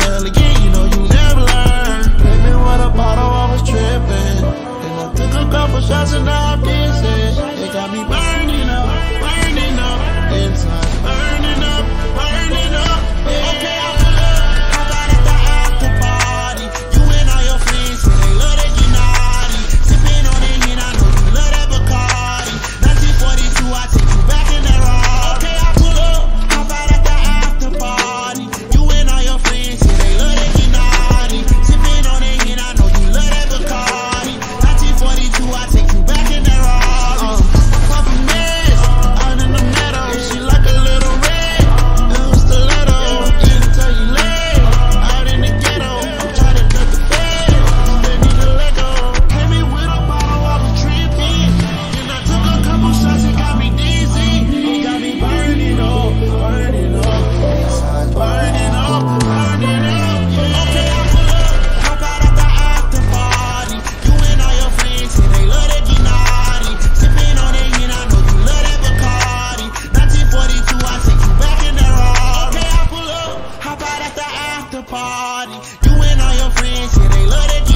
fail again, you know you never learn. Hit me with a bottle, I was tripping. Then I took a couple shots and now I'm kissing. It got me burning up inside. Burning up, yeah. Okay, I pull up, hop out at the after party. You and all your friends, say they love that you naughty. Sipping on it, and I know you love that Bacardi. 1942, I take you back in that raw. Okay, I pull up, hop out at the after party. You and all your friends, say they love that you naughty. Sipping on it, and I know you love that Bacardi. 1942, I take you back in that raw. Papa Mess, out in the meadow, she like a little red. Little stiletto, didn't tell you late. Out in the ghetto, I'm trying to duck the fed. Still need to let go. Hit me with a bottle, I was tripping. Then I took a couple shots, it got me dizzy. It got me burning up. Inside, burning up. Okay, I pull up, hop out at the after party. You and all your friends say they love that you naughty. Sipping on it, and I know you love that Bacardi. 1942, I take you back in that raw. Okay, I pull up, hop out at the after party. You and all your friends say they love that you